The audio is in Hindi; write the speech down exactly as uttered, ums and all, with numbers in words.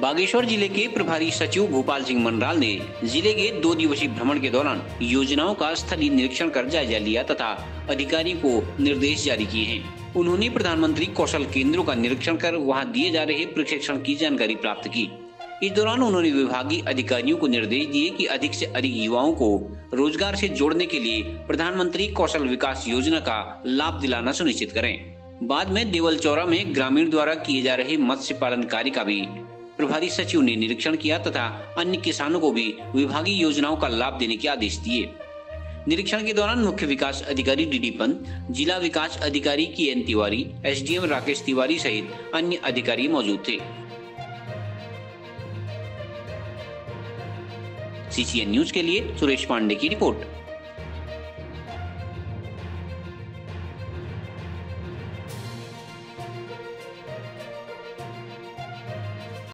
बागेश्वर जिले के प्रभारी सचिव भोपाल सिंह मनराल ने जिले के दो दिवसीय भ्रमण के दौरान योजनाओं का स्थलीय निरीक्षण कर जायजा लिया तथा अधिकारी को निर्देश जारी किए हैं। उन्होंने प्रधानमंत्री कौशल केंद्रों का निरीक्षण कर वहां दिए जा रहे प्रशिक्षण की जानकारी प्राप्त की। इस दौरान उन्होंने विभागीय अधिकारियों को निर्देश दिए कि अधिक से अधिक युवाओं को रोजगार से जोड़ने के लिए प्रधानमंत्री कौशल विकास योजना का लाभ दिलाना सुनिश्चित करें। बाद में देवल चौरा में ग्रामीण द्वारा किए जा रहे मत्स्य पालन कार्य का भी प्रभारी सचिव ने निरीक्षण किया तथा अन्य किसानों को भी विभागीय योजनाओं का लाभ देने के आदेश दिए। निरीक्षण के दौरान मुख्य विकास अधिकारी डी डी पंत, जिला विकास अधिकारी K N Tiwari, S D M Rakesh Tiwari सहित अन्य अधिकारी मौजूद थे। सी सी एन न्यूज के लिए सुरेश पांडे की रिपोर्ट।